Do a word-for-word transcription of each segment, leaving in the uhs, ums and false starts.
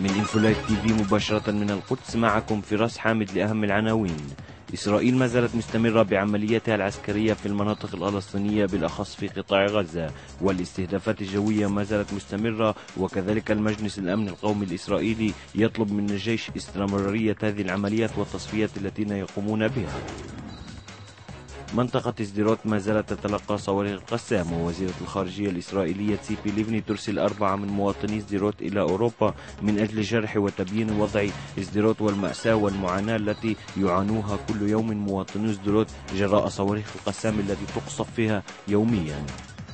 من إنفولايف تي في مباشرة من القدس، معكم فراس حامد لأهم العناوين. إسرائيل ما زالت مستمرة بعملياتها العسكرية في المناطق الفلسطينية بالأخص في قطاع غزة، والاستهدافات الجوية ما زالت مستمرة، وكذلك المجلس الأمن القومي الإسرائيلي يطلب من الجيش استمرارية هذه العمليات والتصفيات التي يقومون بها. منطقة سديروت ما زالت تتلقى صواريخ القسام، ووزيرة الخارجية الإسرائيلية تسيبي ليفني ترسل أربعة من مواطني سديروت إلى أوروبا من أجل جرح وتبيين وضع سديروت والمأساة والمعاناة التي يعانوها كل يوم مواطني سديروت جراء صواريخ القسام التي تقصف فيها يوميا.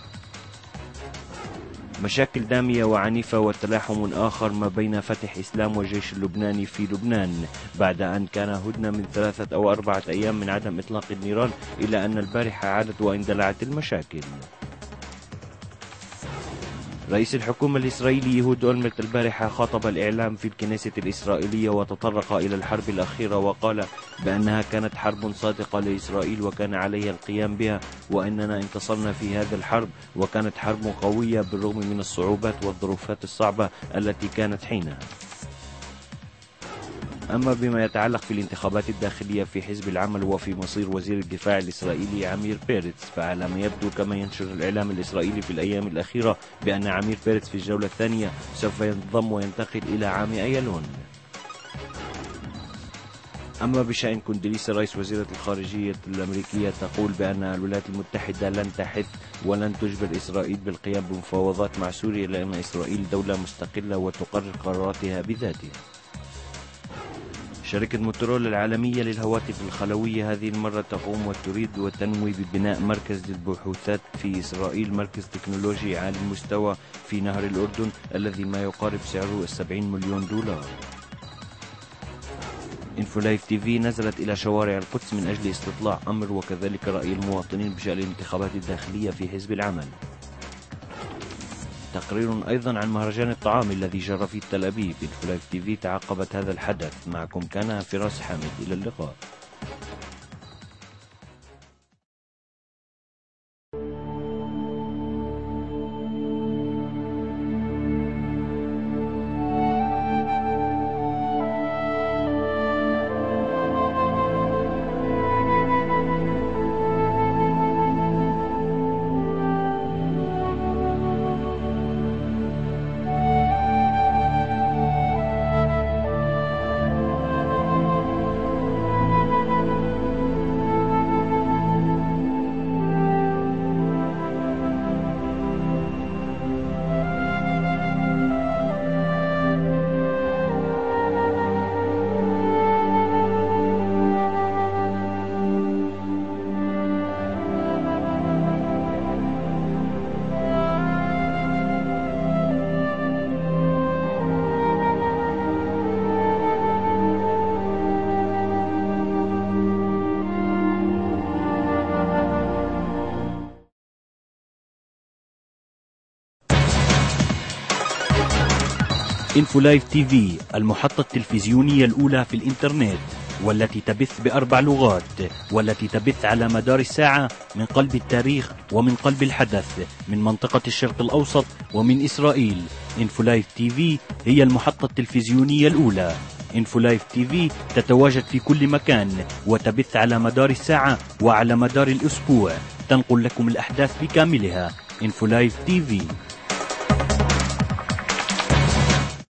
مشاكل دامية وعنيفة وتلاحم آخر ما بين فتح إسلام والجيش اللبناني في لبنان، بعد أن كان هدنة من ثلاثة أو أربعة أيام من عدم إطلاق النيران، إلى أن البارحة عادت واندلعت المشاكل. رئيس الحكومة الإسرائيلي يهود أولمرت البارحة خاطب الإعلام في الكنيسة الإسرائيلية وتطرق إلى الحرب الأخيرة، وقال بأنها كانت حرب صادقة لإسرائيل وكان عليها القيام بها، وأننا انتصرنا في هذه الحرب، وكانت حرب قوية بالرغم من الصعوبات والظروفات الصعبة التي كانت حينها. أما بما يتعلق في الانتخابات الداخلية في حزب العمل وفي مصير وزير الدفاع الإسرائيلي عمير بيرتز، فعلى ما يبدو كما ينشر الإعلام الإسرائيلي في الأيام الأخيرة بأن عمير بيرتز في الجولة الثانية سوف ينضم وينتقل إلى عام أيلون. أما بشأن كوندليسا رئيس وزيرة الخارجية الأمريكية تقول بأن الولايات المتحدة لن تحث ولن تجبر إسرائيل بالقيام بمفاوضات مع سوريا، لأن إسرائيل دولة مستقلة وتقرر قراراتها بذاتها. شركة موتورولا العالمية للهواتف الخلوية هذه المرة تقوم وتريد وتنوي ببناء مركز للبحوثات في إسرائيل، مركز تكنولوجي عالي المستوى في نهر الأردن الذي ما يقارب سعره سبعين مليون دولار. إنفولايف تي في نزلت إلى شوارع القدس من أجل استطلاع أمر وكذلك رأي المواطنين بشأن الانتخابات الداخلية في حزب العمل. تقرير أيضا عن مهرجان الطعام الذي جرى في تل أبيب. إنفولايف تي في تعقبت هذا الحدث. معكم كان فراس حامد، إلى اللقاء. إنفولايف تي في المحطة التلفزيونية الأولى في الإنترنت، والتي تبث بأربع لغات، والتي تبث على مدار الساعة من قلب التاريخ ومن قلب الحدث، من منطقة الشرق الأوسط ومن إسرائيل. إنفولايف تي في هي المحطة التلفزيونية الأولى. إنفولايف تي في تتواجد في كل مكان وتبث على مدار الساعة وعلى مدار الأسبوع، تنقل لكم الأحداث بكاملها. إنفولايف تي في.